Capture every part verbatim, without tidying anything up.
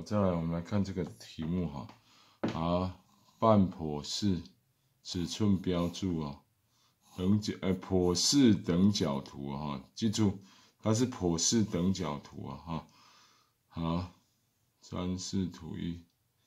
再来我们来看这个题目哈，啊，半剖式尺寸标注哦，等角呃剖式等角图哈、哦，记住它是剖式等角图啊哈。好，三视图一，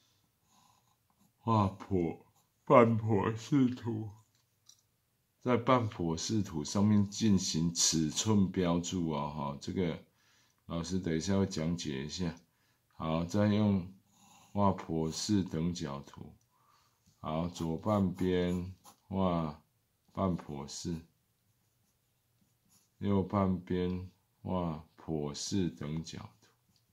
画剖半剖式图，在半剖式图上面进行尺寸标注啊哈，这个老师等一下会讲解一下。好，再用画剖式等角图。好，左半边画半剖式，右半边画剖式等角图。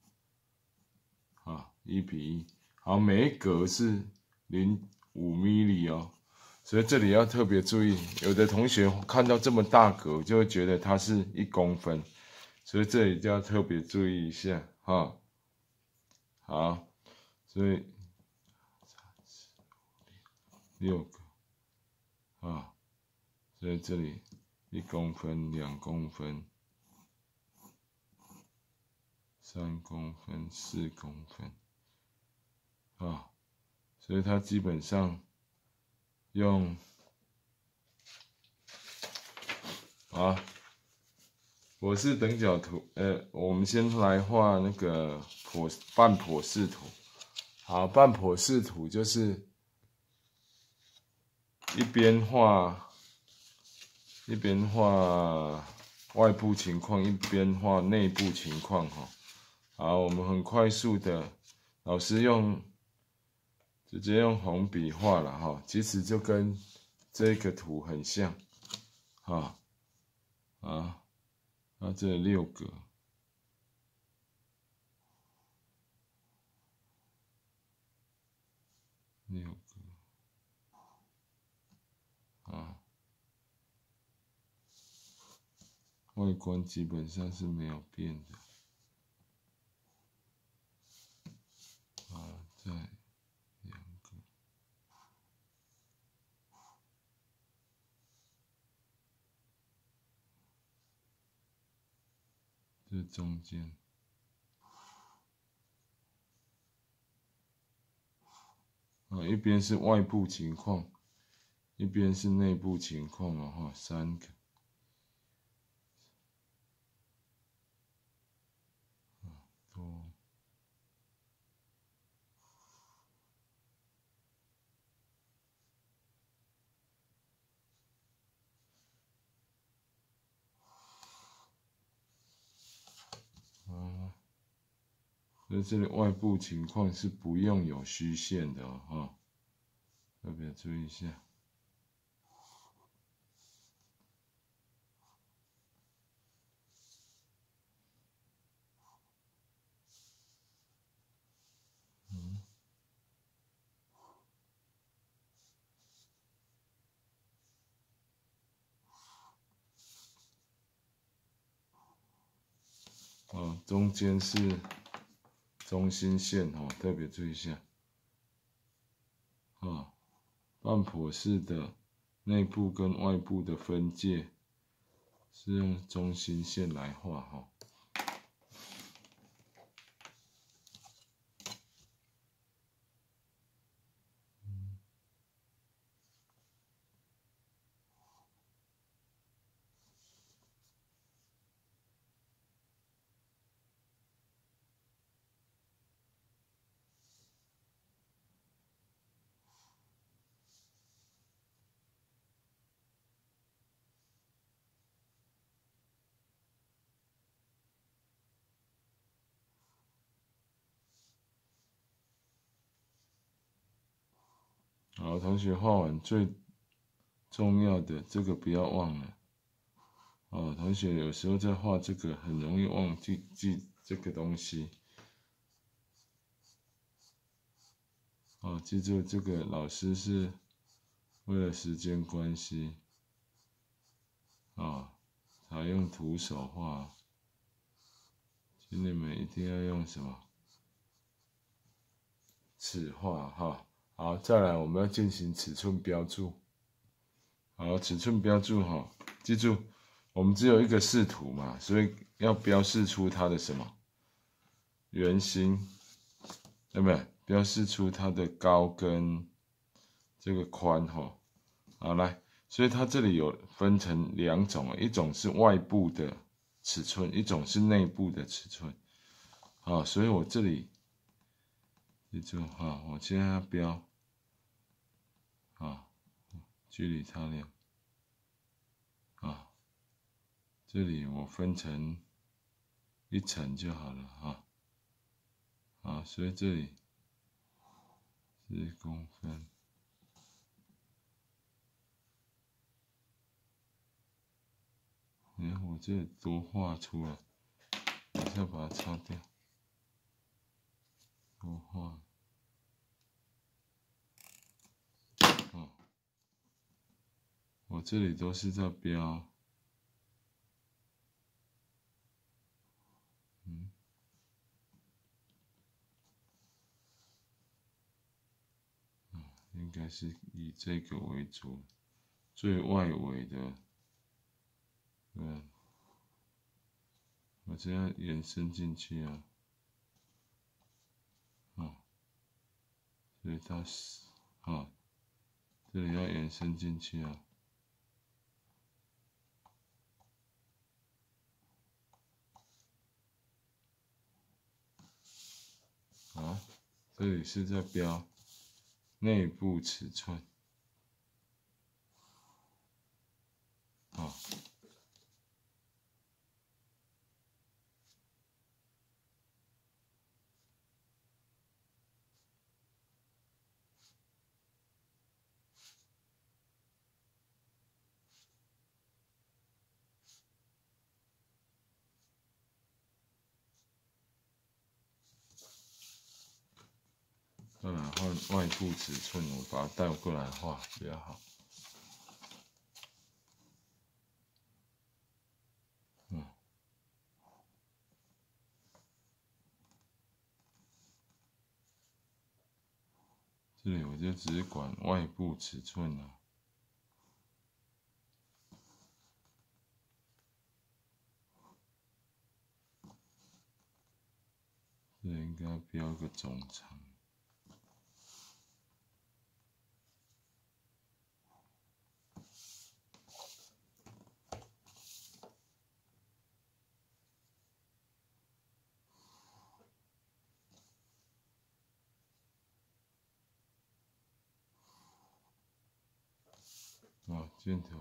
好，一比一。好，每一格是零点五毫米哦，所以这里要特别注意。有的同学看到这么大格，就会觉得它是一公分，所以这里就要特别注意一下哈。好，所以六个啊，所以这里一公分、两公分、三公分、四公分啊，所以它基本上用啊剖式等角图，呃，我们先来画那个剖半剖式图。好，半剖式图就是一边画一边画外部情况，一边画内部情况哈。好，我们很快速的，老师用直接用红笔画了哈，其实就跟这个图很像，哈啊，那这六个。六个啊，外观基本上是没有变的。啊，再两个，这中间。啊，一边是外部情况，一边是内部情况哦，哈，三个。多。啊，所以这里外部情况是不用有虚线的哦，哈，特别注意一下。嗯。哦，中间是中心线哦，特别注意一下。啊，半剖式的内部跟外部的分界是用中心线来画哈。好，同学画完最重要的这个不要忘了。哦，同学有时候在画这个很容易忘记记这个东西。哦，记住这个老师是为了时间关系，啊，采用徒手画，请你们一定要用什么？尺画哈。好，再来我们要进行尺寸标注。好，尺寸标注哈，记住我们只有一个视图嘛，所以要标示出它的什么圆心。 对不对？标示出它的高跟这个宽哈。好，来，所以它这里有分成两种，一种是外部的尺寸，一种是内部的尺寸。好，所以我这里记住哈，我现在要标啊，距离擦亮啊，这里我分成一层就好了哈。好，所以这里十公分。哎，我这里多画出来，等一下把它擦掉。多画。哦，我这里都是在标。嗯。应该是以这个为主，最外围的，嗯，我这样延伸进去啊，哦，所以它是，哦，这里要延伸进去啊，好，这里是在标内部尺寸，哦。再来换外部尺寸，我把它带过来画比较好。嗯，这里我就只管外部尺寸了。这里应该标个总长。哦，箭头。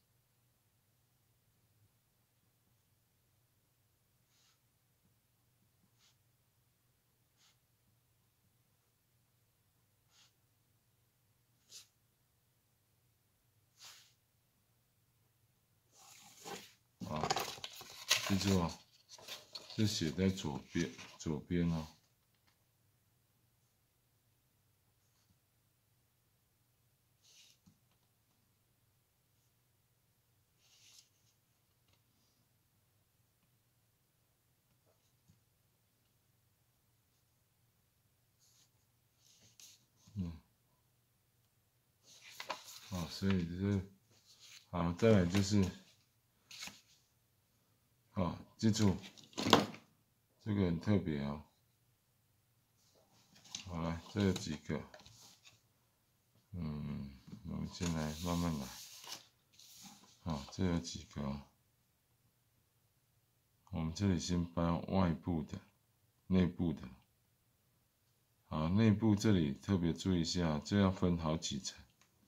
好，记住哦，是写在左边，左边哦。嗯，好，所以就是好，再来就是，好，记住这个很特别哦。好，来，这有几个，嗯，我们先来慢慢来。好，这有几个哦。我们这里先搬外部的、内部的。好，内部这里特别注意一下，这要分好几层。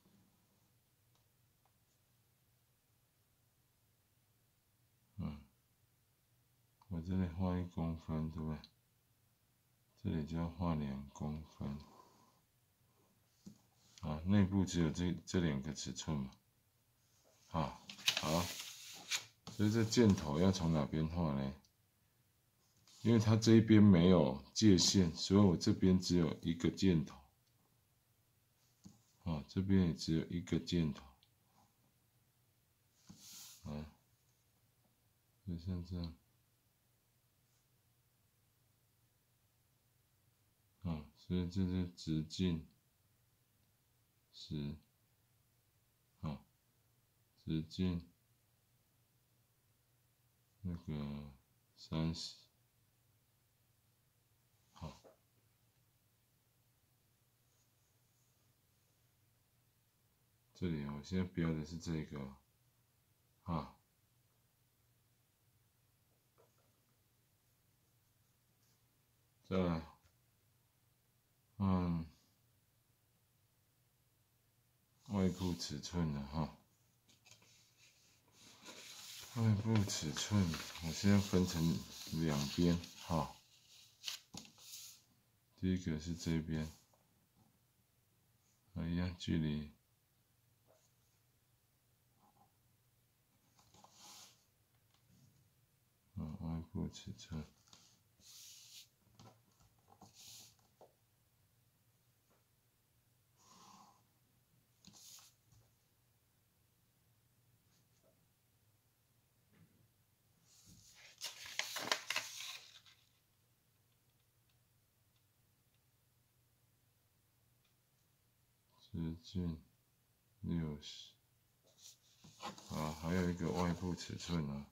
嗯，我这里画一公分，对不对？这里就要画两公分。啊，内部只有这这两个尺寸嘛。好，好，所以这箭头要从哪边画呢？因为它这一边没有界限，所以我这边只有一个箭头。啊，这边也只有一个箭头。啊，就像这样。啊，所以这是直径十。啊，直径那个三十。好， 这里我现在标的是这个啊，再来，嗯，外部尺寸了哈。外部尺寸，我现在分成两边哈。第一个是这边，一样距离。 嗯，外部尺寸，直径六十，啊，还有一个外部尺寸啊。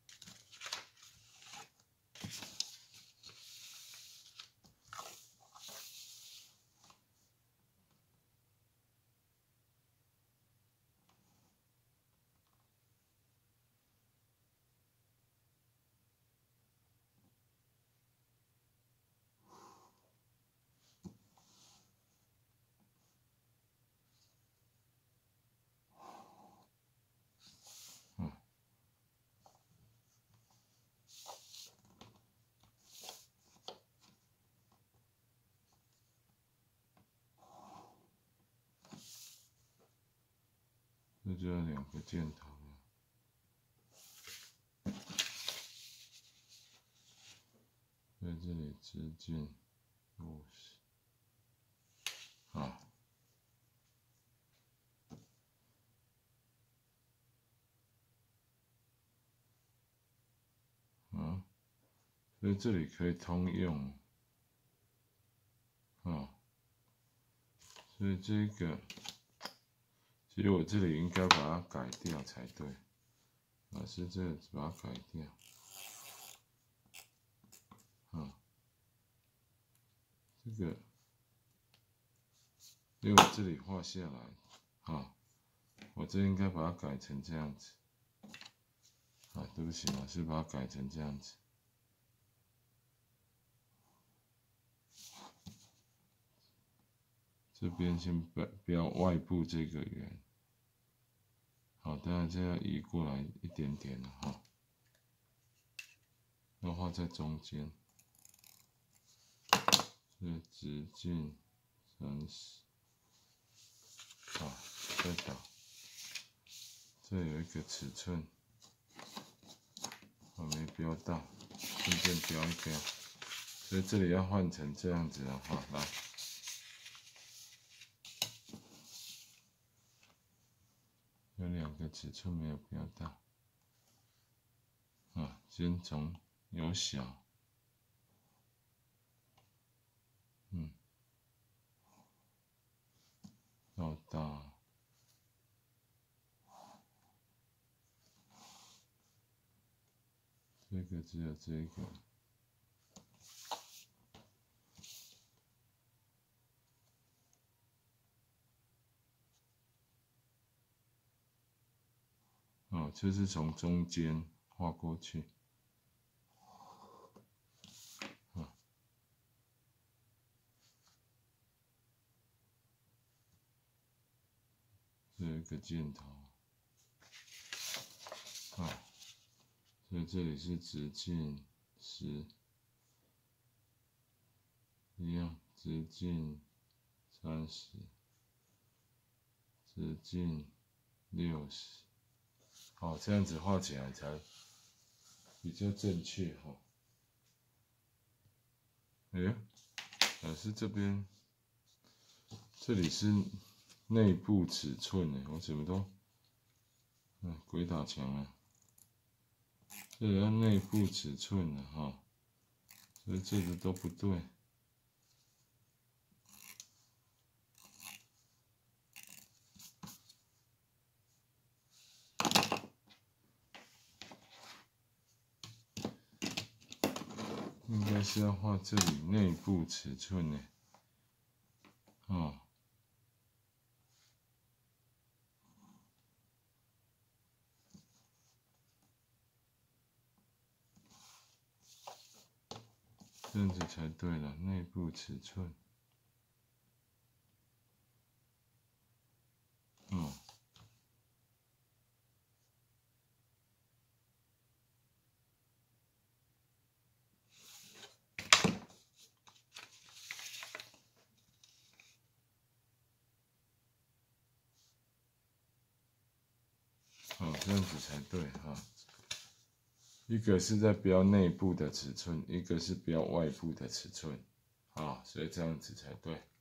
这就要两个箭头了，在这里直径五十，啊，啊，所以这里可以通用，啊，所以这个。 其实我这里应该把它改掉才对，老师这个把它改掉，啊，这个因为我这里画下来，啊，我这应该把它改成这样子，啊，对不起，老师把它改成这样子，这边先标标外部这个圆。 好，当然这要移过来一点点了哈，要画在中间，这直径三十，好，再导，这有一个尺寸，我没标到，顺便标一标，所以这里要换成这样子的话，来。 有两个尺寸没有标到，啊，先从由小，嗯，到大，这个只有这个，哦，就是从中间画过去。 这有一个箭头，啊，所以这里是直径十，一样直径三十，直径六十，好，这样子画起来才比较正确哈。哎呀，老师这边，这里是。 内部尺寸呢？我怎么都，嗯，鬼打墙啊！这里要内部尺寸了哈，所以这个都不对。应该是要画这里内部尺寸呢，哦。 这样子才对了，内部尺寸。嗯。哦，这样子才对哈。一个是在标内部的尺寸，一个是标外部的尺寸，啊，所以这样子才对。